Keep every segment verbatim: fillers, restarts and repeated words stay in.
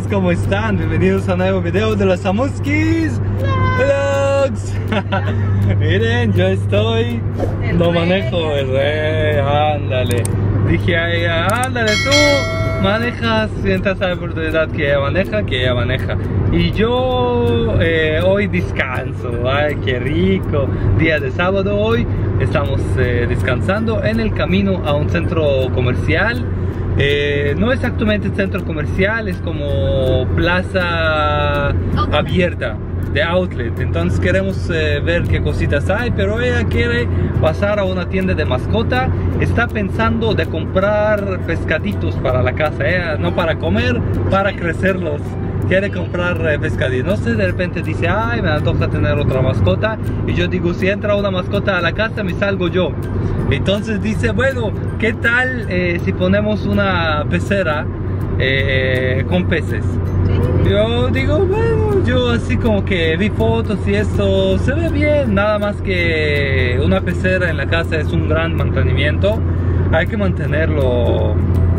chicos, ¿cómo están? Bienvenidos a un nuevo video de los Samuskis Vlogs. Miren, yo estoy, el no rey. Manejo el rey, ándale. Dije a ella, ándale tú, manejas, sientas la oportunidad que ella maneja, que ella maneja. Y yo eh, hoy descanso, ay, qué rico. Día de sábado hoy, estamos eh, descansando en el camino a un centro comercial. Eh, no exactamente centro comercial, es como plaza abierta de outlet. Entonces queremos eh, ver qué cositas hay, pero ella quiere pasar a una tienda de mascota. Está pensando de comprar pescaditos para la casa, eh, no para comer, para crecerlos. Quiere comprar eh, pescaditos. No sé, de repente dice, ay, me antoja tener otra mascota. Y yo digo, si entra una mascota a la casa, me salgo yo. Entonces dice, bueno, ¿qué tal eh, si ponemos una pecera eh, con peces? ¿Sí? Yo digo, bueno, yo así como que vi fotos y eso se ve bien. Nada más que una pecera en la casa es un gran mantenimiento. Hay que mantenerlo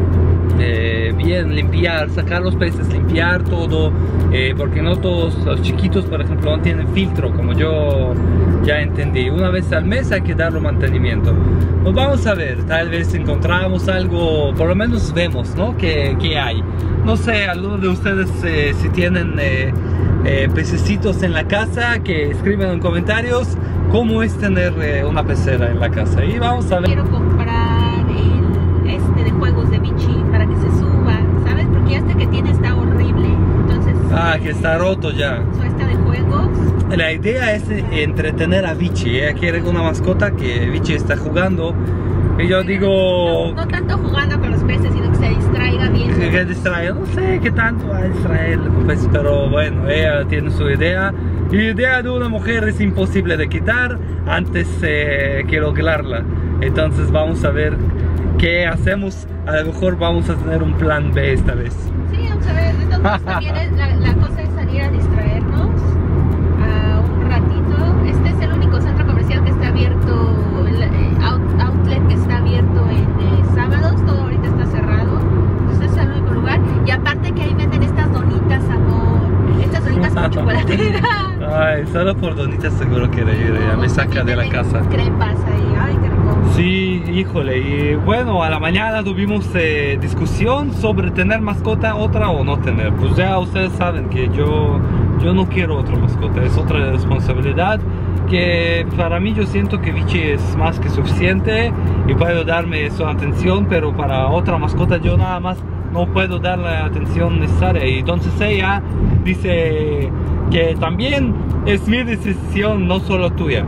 eh, bien, limpiar, sacar los peces, limpiar todo, eh, porque no todos los chiquitos, por ejemplo, no tienen filtro, como yo ya entendí. Una vez al mes hay que darle mantenimiento. Pues vamos a ver, tal vez encontramos algo, por lo menos vemos, ¿no? ¿Qué, qué hay? No sé, algunos de ustedes eh, si tienen eh, eh, pececitos en la casa, que escriben en comentarios cómo es tener eh, una pecera en la casa. Y vamos a ver. Quiero comprar el este de juegos de Vichy para que se suba, ¿sabes? Porque este que tiene está horrible. Entonces, ah, que está roto ya. Este de juegos. La idea es entretener a Vichy. Ella quiere una mascota que Vichy está jugando. Y yo digo... No, no tanto jugando con los peces, sino que se distraiga bien. Que, que distraiga, no sé qué tanto va a distraer con peces, pero bueno, ella tiene su idea. Y la idea de una mujer es imposible de quitar antes eh, que lograrla. Entonces vamos a ver qué hacemos. A lo mejor vamos a tener un plan B esta vez. Sí, vamos a ver. Entonces también es, la, la cosa es salir a distraernos a un ratito. Este es el único centro comercial que está abierto, el out, outlet que está abierto en eh, sábados. Todo ahorita está cerrado. Entonces es el único lugar. Y aparte que ahí venden estas donitas, amor. Estas donitas con chocolatera. Ay, solo por donitas seguro quiere ir. Ya no, me saca de la casa. Crepas ahí. Ay, qué rico. Sí, híjole. Y bueno, a la mañana tuvimos eh, discusión sobre tener mascota otra o no tener. Pues ya ustedes saben que yo, yo no quiero otra mascota. Es otra responsabilidad que para mí yo siento que Vichy es más que suficiente y puedo darme su atención, pero para otra mascota yo nada más no puedo dar la atención necesaria. Y entonces ella dice que también es mi decisión, no solo tuya.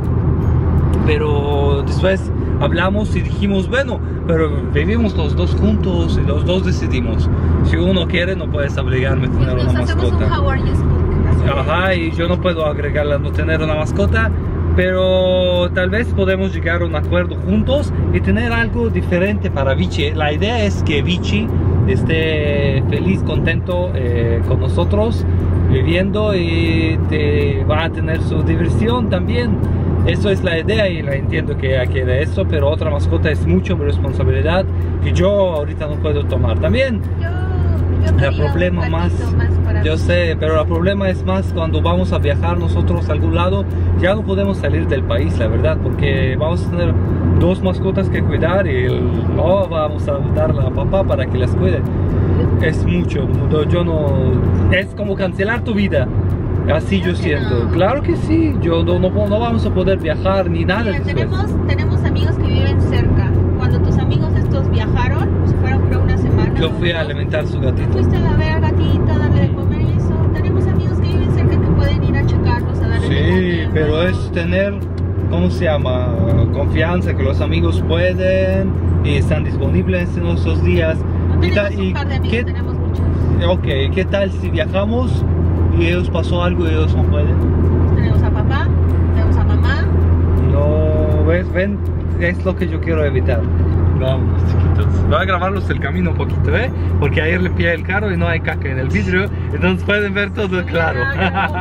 Pero después hablamos y dijimos, bueno, pero vivimos los dos juntos y los dos decidimos. Si uno quiere, no puedes obligarme a tener una mascota. Ajá, y yo no puedo agregarle a no tener una mascota, pero tal vez podemos llegar a un acuerdo juntos y tener algo diferente para Vichy. La idea es que Vichy esté feliz, contento eh, con nosotros, viviendo, y te va a tener su diversión también. Eso es la idea y la entiendo que ella quiere eso, pero otra mascota es mucho mi responsabilidad que yo ahorita no puedo tomar. También yo, yo el problema más, más yo sé, pero el problema es más cuando vamos a viajar nosotros a algún lado, ya no podemos salir del país, la verdad, porque vamos a tener dos mascotas que cuidar y no vamos a darle a papá para que las cuide. Es mucho, yo no, es como cancelar tu vida. Así yo siento. No. Claro que sí. Yo no, no, no vamos a poder viajar ni nada. Mira, tenemos, tenemos amigos que viven cerca. Cuando tus amigos estos viajaron, se fueron por una semana. Yo fui a alimentar su gatito. Fuiste a ver al gatito, darle de comer y eso. Tenemos amigos que viven cerca que pueden ir a checarlos, a darle sí, de comer. Sí, pero es tener, ¿cómo se llama? Confianza, que los amigos pueden y están disponibles en esos días. No tenemos y, un par de amigos, ¿qué, tenemos muchos. Ok, ¿qué tal si viajamos y ellos pasó algo y ellos no pueden? Tenemos a papá, tenemos a mamá. No, ¿ves? Ven, es lo que yo quiero evitar. Vamos, chiquitos. Voy a grabarlos el camino un poquito, ¿eh? Porque ayer limpié el carro y no hay caca en el vidrio. Entonces pueden ver todo claro.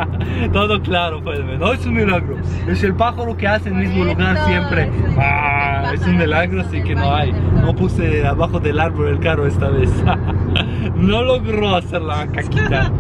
Todo claro pueden ver. No es un milagro. Es el pájaro que hace en el mismo lugar siempre. Ah, Ah, es un milagro, sí que no hay. No puse abajo del árbol el carro esta vez. No logró hacer la caquita.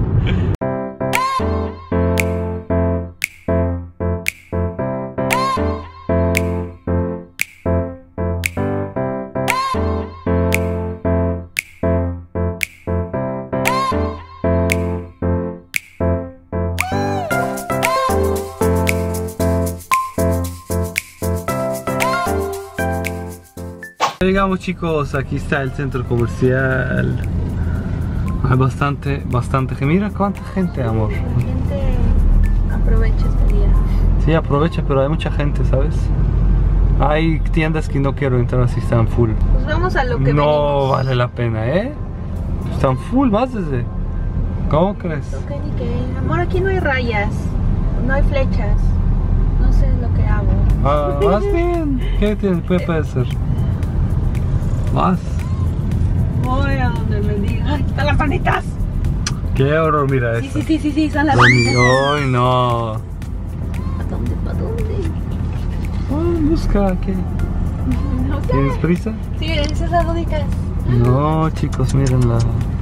Llegamos, chicos, aquí está el centro comercial. Hay bastante, bastante gente. Mira cuánta gente, amor. La gente aprovecha este día. Sí, aprovecha, pero hay mucha gente, ¿sabes? Hay tiendas que no quiero entrar si están full. Pues vamos a lo que No venimos. vale la pena, ¿eh? Están full, más desde. ¿Cómo crees? Ok, ni qué. Amor, aquí no hay rayas, no hay flechas. No sé lo que hago. Ah, más bien. ¿Qué tiene? ¿Qué puede ser? Más. Voy a donde me diga. ¡Ay, están las panitas! Qué horror, mira Sí, esto. sí, sí, sí, sí, son las Ay, panitas. ay, no. ¿Para dónde? ¿Para dónde? Ay, busca, ¿qué? No sé. ¿Tienes prisa? Sí, miren, esas las donitas. No, chicos, mírenla.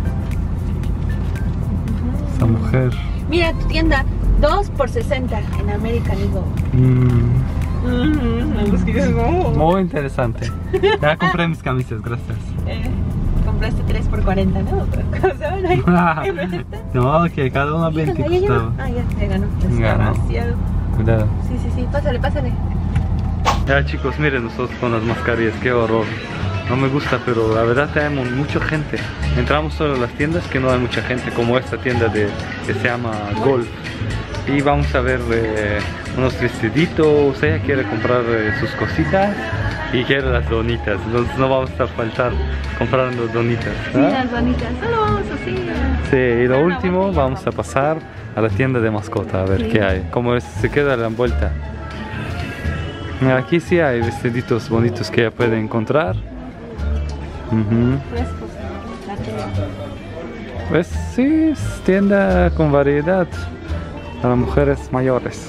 Esa mujer. Mira tu tienda, dos por sesenta en American Eagle. Mm, No. muy interesante. Ya compré mis camisas, gracias. Eh, compraste tres por cuarenta, ¿no? Otra cosa, ¿no? No, que cada una veinte Ya, ya, ya. costaba. Ah, ya, ya ganó. Ganó. Demasiado. Cuidado. Sí, sí, sí, pásale, pásale. Ya, chicos, miren nosotros con las mascarillas, qué horror. No me gusta, pero la verdad tenemos mucha gente. Entramos solo en las tiendas que no hay mucha gente, como esta tienda de, que se llama Golf. Y vamos a ver eh, unos vestiditos. Ella quiere comprar eh, sus cositas y quiere las donitas. Entonces no vamos a faltar comprando donitas. Sí, ¿Ah? las bonitas. Solo vamos así. Sí, y lo Dar una último, vuelta y vamos a pasar a la tienda de mascota a ver Sí. qué hay. Como es, se queda la vuelta. Mira, aquí sí hay vestiditos bonitos que ya puede encontrar. Ujú. Frescos. La tela. Pues sí, es tienda con variedad para mujeres mayores.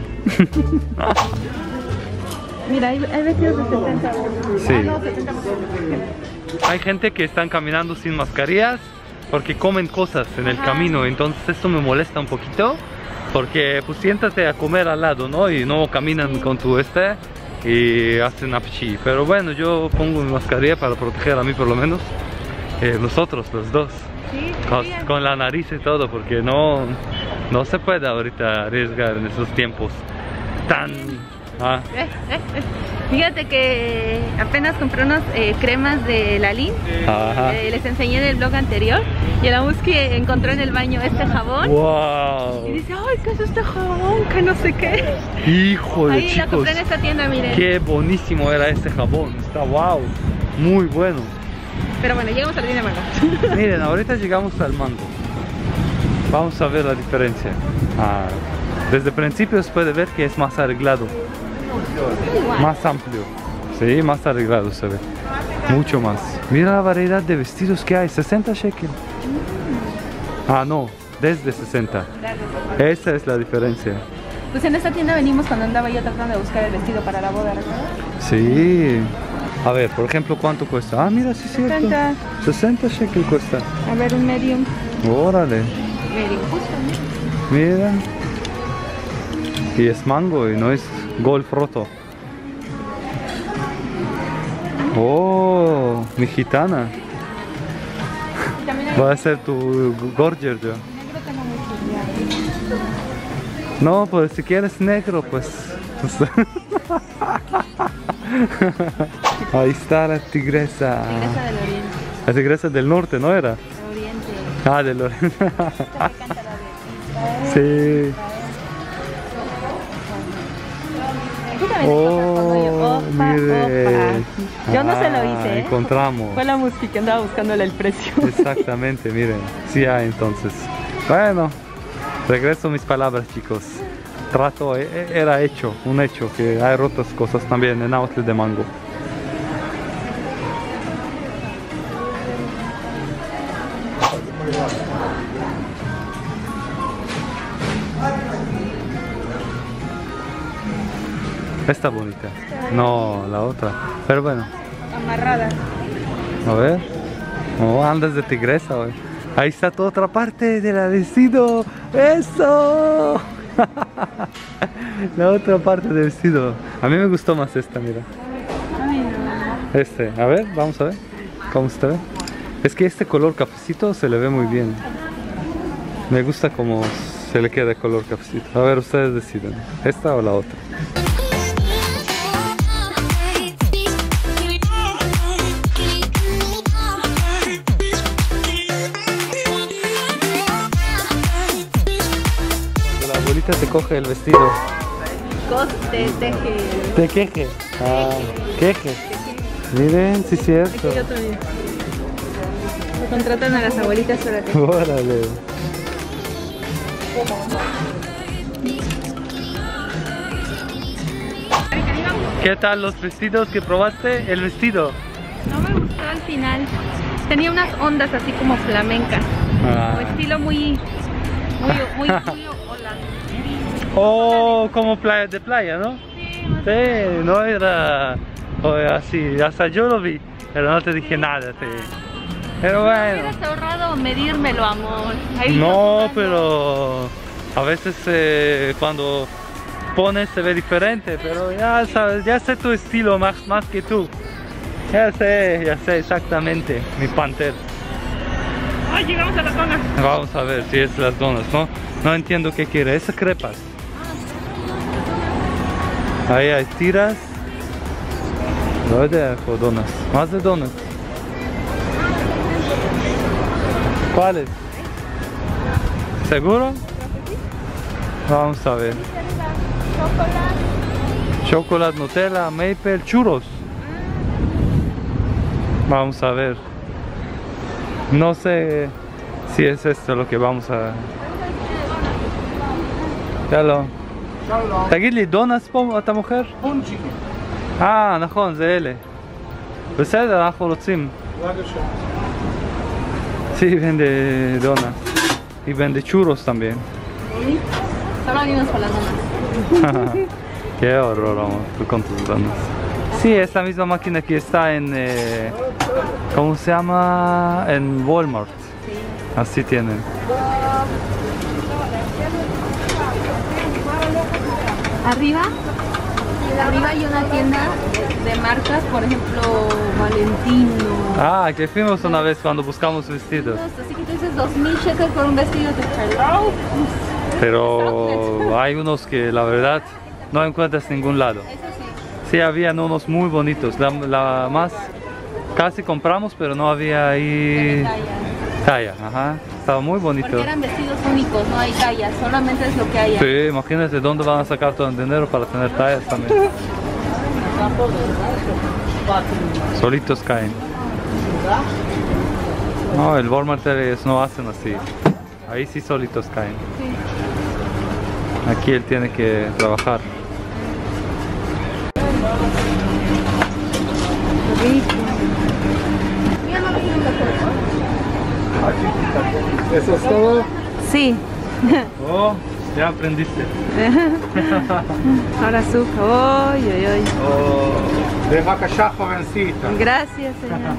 Mira, hay, hay vestidos de setenta. Sí. Ah, no, setenta. Hay gente que están caminando sin mascarillas porque comen cosas en el Ajá. camino, entonces esto me molesta un poquito porque pues siéntate a comer al lado, ¿no? Y no caminan Sí. con tu este y hacen apchi. Pero bueno, yo pongo mi mascarilla para proteger a mí por lo menos, eh, nosotros los dos, Sí, con, sí, con la nariz y todo, porque no, no se puede ahorita arriesgar en esos tiempos tan... ah, Eh, eh, eh. Fíjate que apenas compré unas eh, cremas de Lalín. ajá. Eh, les enseñé en el blog anterior. Y la Muski encontró en el baño este jabón. ¡Wow! Y dice, ay, ¿qué es este jabón? Que no sé qué. Híjole, Ahí la chicos, compré en esta tienda, miren. qué buenísimo era ese jabón. Está wow, muy bueno. Pero bueno, llegamos a la tienda de mango. Miren, ahorita llegamos al mango. Vamos a ver la diferencia. Ah, desde el principio se puede ver que es más arreglado, Igual. más amplio. Sí, más arreglado se ve. Mucho más. Mira la variedad de vestidos que hay. sesenta shekel. Ah, no, desde sesenta. Esa es la diferencia. Pues en esta tienda venimos cuando andaba yo tratando de buscar el vestido para la boda, ¿recuerdas? Sí. A ver, por ejemplo, ¿cuánto cuesta? Ah, mira, sí es cierto. sesenta. sesenta shekel cuesta. A ver, un medium. Órale. Medium, justo, ¿no? Mira. Y es mango y no es golf roto. Oh, mi gitana. Y también hay Va a ser tu gorger yo. negro, tengo mucho. No, pues si quieres negro, pues. Ahí está la tigresa. Tigresa del oriente. La tigresa del norte, ¿no era? Del oriente. Ah, del oriente. Esta me encanta la de. Sí. Aquí también hay cosas cuando yo- Oh, opa, mire. opa. Yo no se lo Ah, hice, ¿eh? encontramos. Fue la Muski que andaba buscándole el precio. Exactamente, miren. Sí hay entonces. Bueno, regreso a mis palabras, chicos. Trato e- e- era hecho, un hecho, que hay otras cosas también en Outlet de Mango. Esta bonita. No, la otra. Pero bueno. Amarrada. A ver. Oh, andas de tigresa hoy. Ahí está toda otra parte del vestido. ¡Eso! La otra parte del vestido. A mí me gustó más esta, mira. Este, a ver, vamos a ver. ¿Cómo se ve? Es que este color cafecito se le ve muy bien. Me gusta como se le queda el color cafecito. A ver, ustedes deciden. ¿Esta o la otra? La abuelita te coge el vestido. Te teje. Te queje. Ah, queje. Miren, sí es cierto. Aquí otro video. Se contratan a las abuelitas para que... Órale. ¿Qué tal los vestidos que probaste? El vestido. No me gustó al final. Tenía unas ondas así como flamencas. Ah. Como estilo muy... Muy... Muy... muy holandés. Oh, como playa de playa, ¿no? Sí, más Sí, no era oh, así, hasta yo lo vi, pero no te dije nada, sí. Pero No bueno. hubieras ahorrado medírmelo, amor. Ahí No, lo pero a veces eh, cuando pones se ve diferente, pero ya sabes, ya sé tu estilo más, más que tú. Ya sé, ya sé exactamente, mi panther. ¡Ay, llegamos a la zona! Vamos a ver si es las donas, ¿no? No entiendo qué quiere, esas crepas. Ahí hay tiras. No de donas, más de donas. ¿Cuáles? ¿Seguro? Vamos a ver. Chocolate, Nutella, maple, churros. Vamos a ver. No sé si es esto lo que vamos a... שלום. תגיד לי, דונס פה אתה מוכר? פונצ'יקים. אה, נכון, זה אלה. בסדר, אנחנו רוצים. Sí, vende donas. Y vende churros también. Solo hay unos para las donas. Qué horror, amor, tú con tus donas. Sí, es la misma máquina que está en... Eh, ¿cómo se llama? En Walmart. Así tienen. Arriba, arriba hay una tienda de, de marcas, por ejemplo, Valentino. Ah, que fuimos una vez cuando buscamos vestidos. Así que tú dices dos mil shekels por un vestido de hello. Pero hay unos que la verdad no encuentras en ningún lado. Eso sí. Sí, habían unos muy bonitos. La, la más casi compramos, pero no había ahí talla. Ajá. Estaba muy bonito. Porque eran vestidos únicos, no hay tallas, solamente es lo que hay. Sí, imagínate dónde van a sacar todo el dinero para tener tallas también. Solitos caen. No, el Walmart ellos no hacen así. Ahí sí solitos caen. Sí. Aquí él tiene que trabajar. ¿Eso es todo? Sí. Oh, ya aprendiste. Ahora azúcar. Ay, ay, ay. Oh, de bacachá jovencita. Gracias, señor.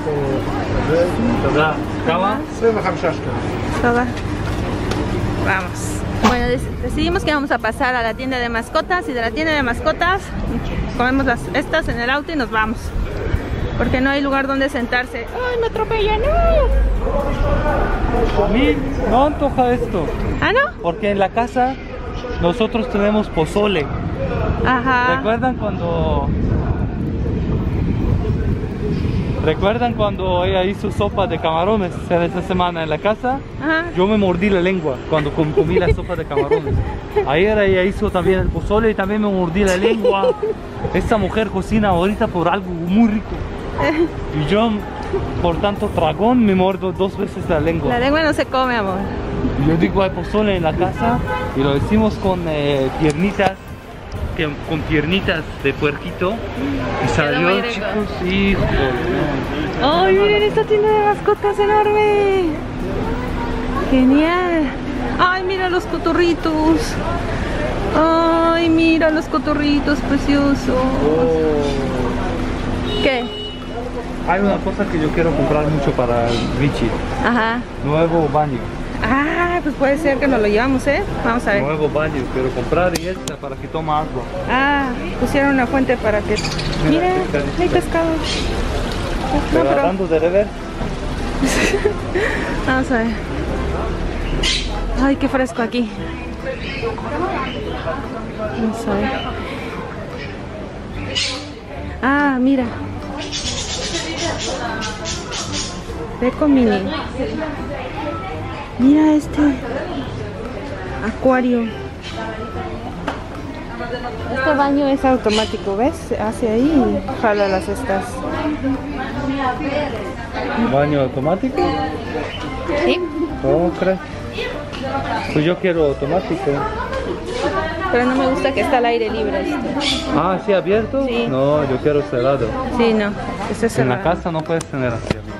תודה. כמה? עשרים וחמישה שקלים. Toda. Vamos. Bueno, dec- decidimos que vamos a pasar a la tienda de mascotas y de la tienda de mascotas comemos las, estas en el auto y nos vamos. Porque no hay lugar donde sentarse. ¡Ay, me atropellan! ¡No! A mí no antoja esto, ¿Ah, no? porque en la casa nosotros tenemos pozole. Ajá. ¿Recuerdan cuando... ¿Recuerdan cuando ella hizo sopa de camarones esa semana en la casa? Ajá. Yo me mordí la lengua cuando com- comí la sopa de camarones. Ayer ella hizo también el pozole y también me mordí la lengua. Esta mujer cocina ahorita por algo muy rico. Y yo, por tanto tragón, me muerdo dos veces la lengua. La lengua no se come, amor. Yo digo, hay pozole en la casa y lo decimos con eh, piernitas, que, con piernitas de puerquito. Y salió, muy rico. chicos, híjole. ¡Ay, miren esta tienda de mascotas enorme! ¡Genial! ¡Ay, mira los cotorritos! Ay, mira los cotorritos preciosos. Oh. ¿Qué? Hay una cosa que yo quiero comprar mucho para Vichy. Ajá. Nuevo baño. Ah, pues puede ser que nos lo llevamos, ¿eh? Vamos a ver. Nuevo baño, quiero comprar y esta para que toma agua. Ah, pusieron una fuente para que... Mira, hay pescado. Pero No, pero... hablando de rever, Vamos a ver. Ay, qué fresco aquí. Vamos a ver. Ah, mira. Deco Mini. Mira este acuario. Este baño es automático, ¿ves? Hace ahí y jala las estas. baño automático. ¿Sí? ¿Cómo crees? Pues yo quiero automático. Pero no me gusta que está al aire libre esto. Ah, ¿sí abierto? Sí. No, yo quiero cerrado. Sí, no. Este es En la cerrado. casa no puedes tener así abierto.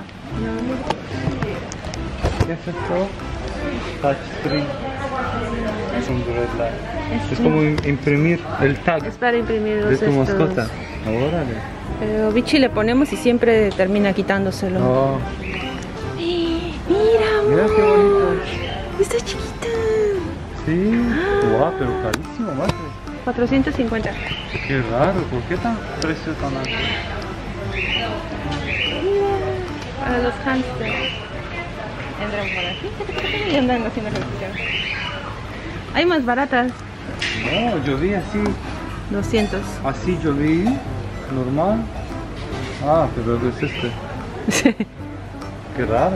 ¿Qué es esto? Touchscreen. Es un red light. Es como im- imprimir el tag Es para imprimir de los tu estos. mascota. Órale. Pero Vichy le ponemos y siempre termina quitándoselo. Oh, Mira, amor. mira qué bonito. Está chiquita. Sí. Guau, pero carísimo, madre. cuatrocientos cincuenta. Qué raro, ¿por qué tan precio tan alto? Para los hamsters. Entran por aquí y andan haciendo ejercicio. Hay más baratas. No, yo vi así. doscientos. Así yo vi. Normal. Ah, pero es este. Qué raro.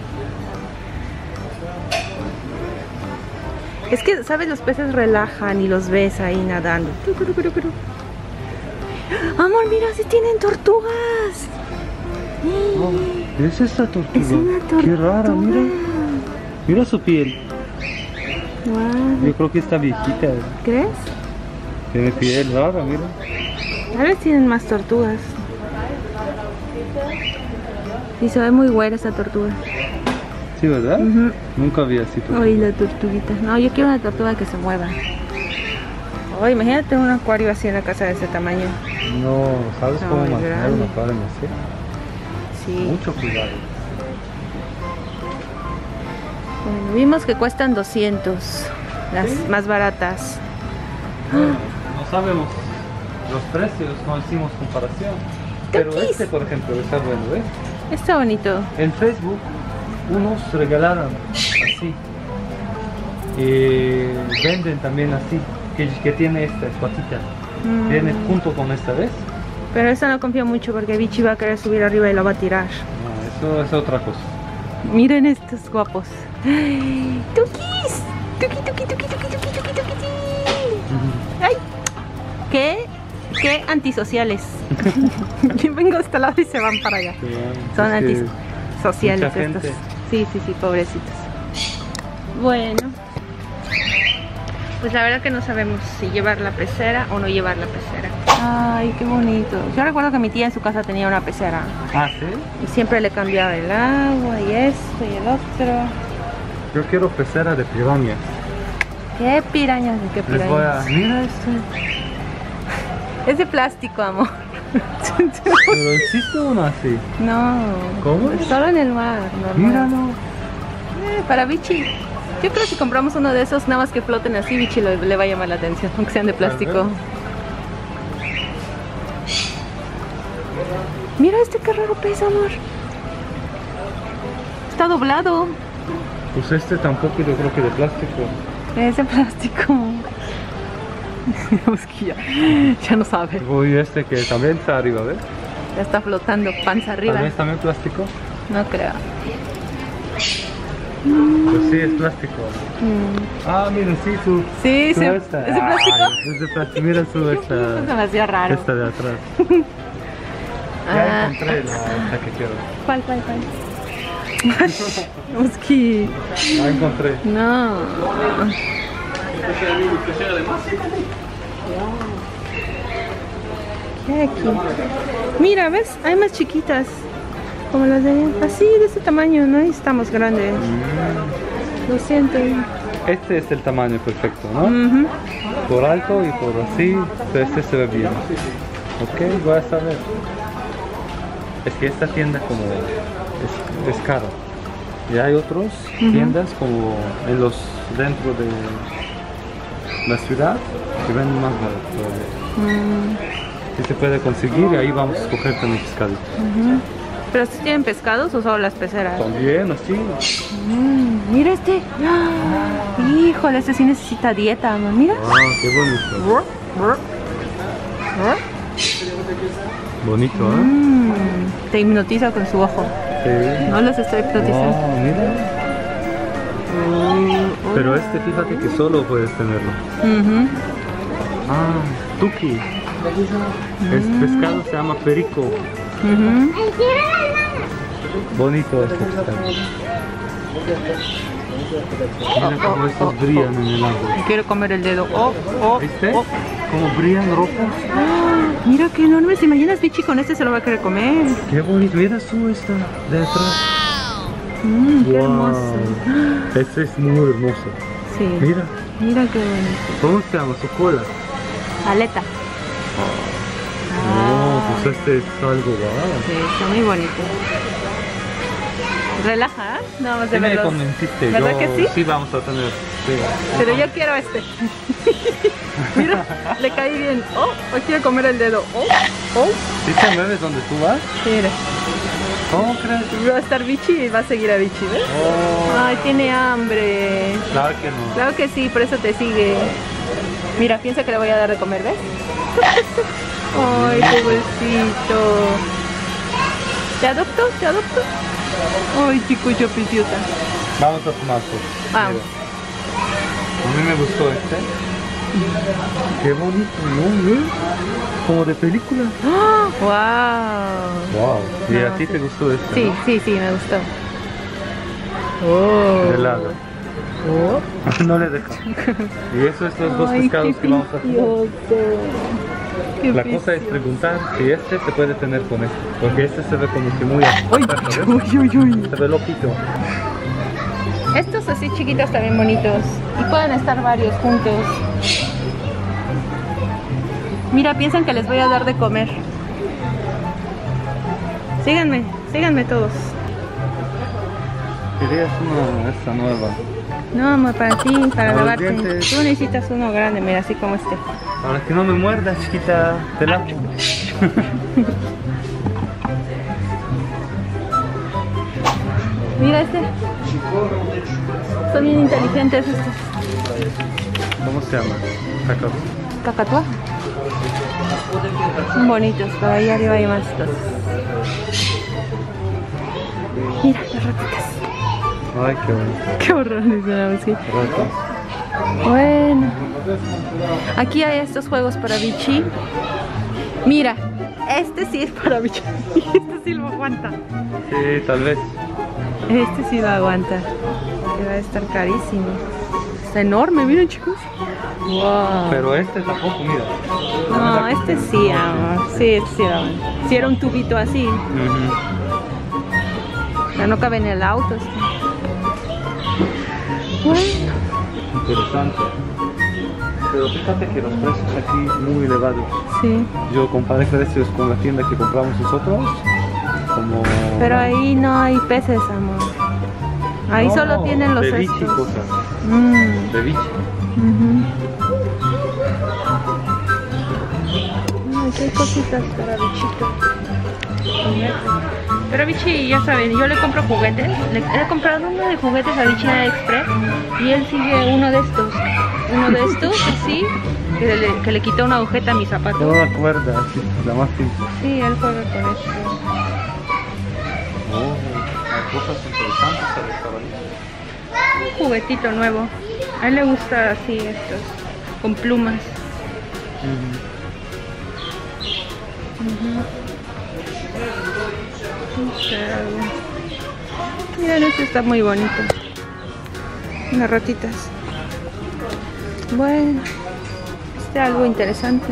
Es que, ¿sabes? Los peces relajan y los ves ahí nadando. Amor, mira, si tienen tortugas. Oh, ¿es esta tortuga? Es una tortuga. Qué rara, mira. Mira su piel. Wow. Yo creo que está viejita. ¿Crees? Tiene piel rara, mira. Tal vez tienen más tortugas. Y se ve muy buena esa tortuga. Sí, ¿verdad? Ujú. Nunca vi así tortuga. Ay, la tortuguita. No, yo quiero una tortuga que se mueva. Ay, imagínate un acuario así en la casa de ese tamaño. No, ¿sabes Está cómo muy mantener grande. un acuario así? Sí. Mucho cuidado. Bueno, vimos que cuestan doscientos. Las ¿Sí? más baratas. No sabemos los precios, no hicimos comparación. Pero Cookies. este, por ejemplo, está bueno, ¿ves? Está bonito. En Facebook, unos regalaron así. Y venden también así, que, que tiene esta patita. Mm. Viene junto con esta, ¿ves? Pero esa no confío mucho porque Vichy va a querer subir arriba y la va a tirar. No, eso es otra cosa. Miren estos guapos. ¡Ay! ¡Tukis! ¡Tuki, tuki, tuki, tuki, tuki, tuki, tuki, tuki! ¡Ay! ¿Qué? ¿Qué antisociales? Yo vengo a este lado y se van para allá. Son Es que antisociales mucha estos. gente. Sí, sí, sí, pobrecitos. Bueno. Pues la verdad que no sabemos si llevar la pecera o no llevar la pecera. Ay, qué bonito. Yo recuerdo que mi tía en su casa tenía una pecera. Ah, ¿sí? Y siempre le cambiaba el agua y esto y el otro. Yo quiero pecera de piranhas. ¿Qué pirañas? ¿De qué Les voy pirañas? a... Mira este. Es de plástico, amor. Pero existe uno así. No. ¿Cómo? Solo en el mar, normal. Míralo. Eh, para Vichy. Yo creo que si compramos uno de esos, nada más que floten así, Vichy lo- le va a llamar la atención, aunque sean de plástico. Mira este qué raro pez, amor. Está doblado. Pues este tampoco yo creo que de plástico. Es de plástico. Digamos que ya, ya no sabe. Voy este que también está arriba, ¿ves? Ya está flotando panza arriba. Tal vez también plástico. No creo. Pues sí, es plástico. Mm. Ah, mira, sí, su... Sí, su sí. esta. ¿Es de plástico? Ay, es de plástico. Mira su Eso esta... se me hacía raro. Esta de atrás. Ah. Ya encontré la esta que quiero. ¿Cuál, cuál, cuál? Oski. La encontré. No. ¿Qué hay aquí? Mira, ¿ves? Hay más chiquitas. Como las de allá. Así, de este tamaño. No estamos grandes. Lo siento. Este es el tamaño perfecto, ¿no? Ujú. por alto y por así, pero este se ve bien. Ok, voy a saber. Es que esta tienda como es, es cara. Y hay otras uh-huh. tiendas como en los dentro de la ciudad que venden más barato todavía. Mm. Sí se puede conseguir y ahí vamos a escoger también pescaditos. Uh-huh. ¿Pero si tienen pescados o solo las peceras? También, así. Mm, mira este. ¡Ah! Híjole, este sí necesita dieta, amor. Mira. Ah, qué bonito. Bonito, ¿eh? Mm, te hipnotiza con su ojo. Sí. No los estoy hipnotizando. Oh, mira. Uh, Pero uh. este, fíjate que solo puedes tenerlo. Uh-huh. Ah, tuki. Mm. Este pescado se llama perico. Uh-huh. Bonito este pescado. Mira oh, cómo oh, estos oh, brillan oh. en el agua. Quiero comer el dedo. Oh, oh, ¿Viste? Oh. Cómo brillan rojos. Oh, mira qué enorme. ¿Se imaginas Vichy con este se lo va a querer comer? Qué bonito. Mira tú esta de atrás. Mm, qué wow. hermoso. Este es muy hermoso. Sí. Mira. Mira qué bonito. ¿Cómo se llama? Su cola. Aleta. No, oh, pues este es algo wow. Sí, está muy bonito. Relaja, ¿eh? Nada más de sí me verlos. convenciste. ¿Verdad yo, que sí? Sí vamos a tener. Sí. Pero yo quiero este. Mira, le caí bien. Oh, hoy quiero comer el dedo. Oh, oh. ¿Sí te mueves donde tú vas? Mira. ¿Cómo crees? Va a estar Vichy y va a seguir a Vichy, ¿ves? Oh. Ay, tiene hambre. Claro que no. Claro que sí, por eso te sigue. Mira, piensa que le voy a dar de comer, ¿ves? Ay, qué bolsito. ¿Te adopto? ¿Te adopto? Ay, chicucho preciosa. Vamos a tomar fotos. Vamos. A mí me gustó este. Qué bonito, ¿no? ¿Eh? Como de película. ¡Oh! ¡Wow! Wow. ¿Y no, a ti sí. te gustó este? Sí, ¿no? sí, sí, me gustó. Oh. De lado. Oh. No le dejo. Y eso es los dos Ay, pescados que vamos a hacer. Qué La cosa es preguntar si este se puede tener con este. Porque este se ve como que muy... Uy, uy, uy, uy. Se ve loquito. Estos así chiquitos también bonitos. Y pueden estar varios juntos. Mira, piensan que les voy a dar de comer. Síganme, síganme todos. Querías una esta nueva. No, amor, para ti, para Para los lavarte. dientes. Tú necesitas uno grande, mira, así como este. Para que no me muerdas, chiquita. Te lavo. Mira este. Son bien inteligentes estos. ¿Cómo se llama? Cacao. Cacatúa. Son bonitos, por ahí arriba hay más cosas. Mira las ratitas. Ay, qué bonito. Qué horror, dice sí. Ratas. Bueno. Aquí hay estos juegos para Vichy. Mira, este sí es para Vichy. Este sí lo aguanta. Sí, tal vez. Este sí lo aguanta. Que va a estar carísimo. Está enorme, miren chicos. Wow. Pero este tampoco, mira. No, este sí, amor. Sí, este sí lo aguanta. Si era un tubito así. Uh-huh. Pero no cabe en el auto. Este. Bueno. Interesante. Pero fíjate que los precios aquí muy elevados. Sí. Yo comparé precios con la tienda que compramos nosotros. Como... Pero ahí no hay peces, amor. Ahí no, solo tienen los de bichi estos. cosas. Mm. De bichi. Uh-huh. Ay, qué cositas para bichito. Pero Vichy, ya saben, yo le compro juguetes. Le he comprado uno de juguetes a Vichy Express y él sigue uno de estos. Uno de estos, sí, que le, que le quitó una agujeta a mi zapato. No me acuerdo, sí, la más simple. Sí, él juega con esto. Oh, hay cosas interesantes a desarrollar. Un juguetito nuevo. A él le gusta así estos, con plumas. Uh-huh. Uh-huh. Miren, este está muy bonito. Unas ratitas. Bueno, este es algo interesante.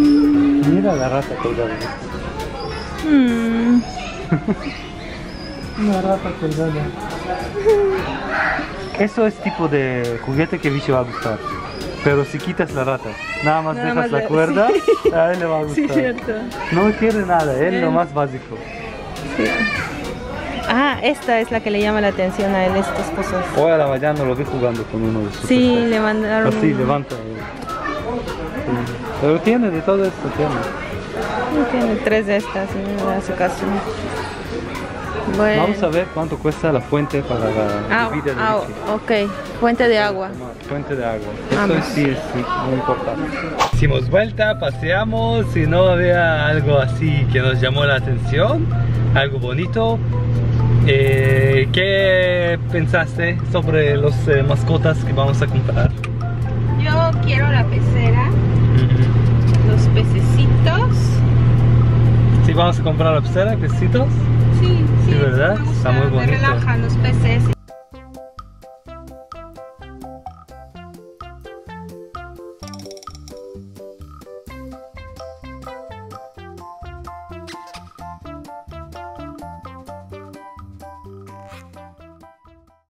Mm. Mira la rata colgada. Mm. Una rata colgada. Eso es tipo de juguete que Vichy va a gustar. Pero si quitas la rata, nada más Nada dejas más la le- cuerda, sí. a él le va a gustar. Sí, cierto. No quiere nada, él Él- lo más básico. Sí. Ah, esta es la que le llama la atención a él, estas cosas. Hoy a la mañana lo vi jugando con uno de sus Sí, estos. le mandaron... Así, levanta. Sí. Pero tiene de todo esto, tiene. Tiene tres de estas, en la su caso. Bueno. Vamos a ver cuánto cuesta la fuente para la Ah, bebida de ah, Vichy. ok. Fuente de agua. Fuente de agua. Vamos. Eso sí es sí, muy importante. Hicimos vuelta, paseamos y no había algo así que nos llamó la atención, algo bonito. Eh, ¿Qué pensaste sobre los eh, mascotas que vamos a comprar? Yo quiero la pecera, los pececitos. Sí, vamos a comprar la pecera, pececitos. Sí, sí. Sí, ¿verdad? me gusta, Está muy me bonito. relajan los peces.